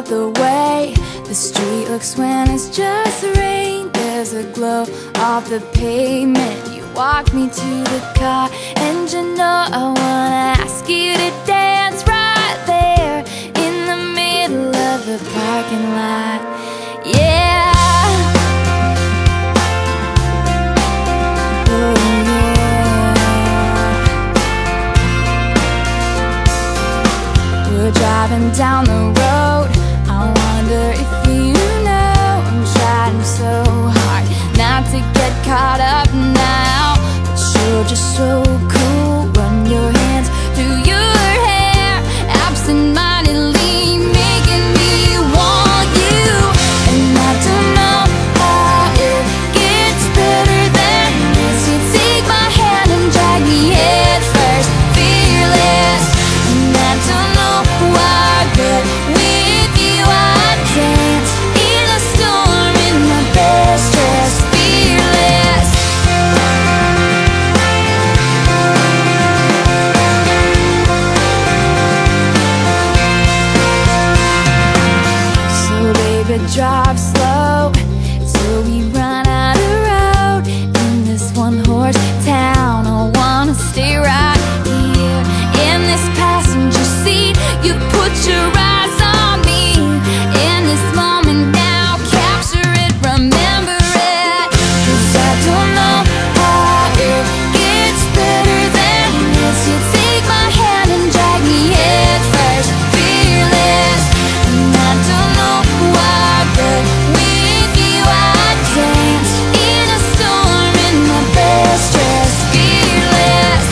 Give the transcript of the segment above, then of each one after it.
about the way the street looks when it's just rain. There's a glow off the pavement. You walk me to the car, and you know I wanna ask you to dance right there in the middle of the parking lot. Yeah. Driving down the road, I wonder if you know I'm trying so hard not to get caught up now, but you're just so cool. Run your hands through your hair, absent-mindedly making me want you. And I don't know how it gets better than this. You take my hand and drag me head first, fearless. And I don't know why, but with you I dance in a storm in my best dress, fearless. So baby, drive slow till we run out of road in this one-horse town. I wanna stay right here in this passenger seat. You put your eyes on me in this moment now. Capture it, remember it, 'cause I don't know how it gets better than this. You take my hand and drag me head first, fearless. And I don't know why, but with you I dance in a storm in my best dress, fearless.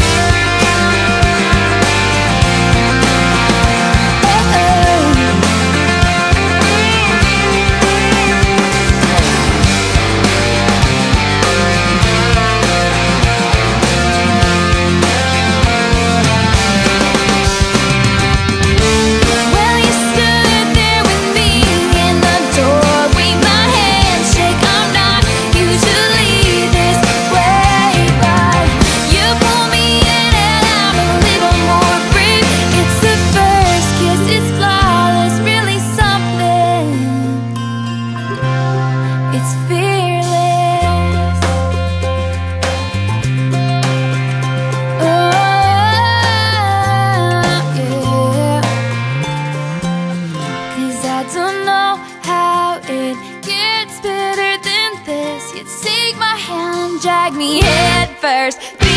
Well, you stood there with me in the doorway, my handshake. I'm not usually this way, but you pull me in and I'm a little more free. It's the first kiss, it's flawless, really something. It's fearless. Oh, yeah. 'Cause I don't know how it gets better than this. You take my hand and drag me head first.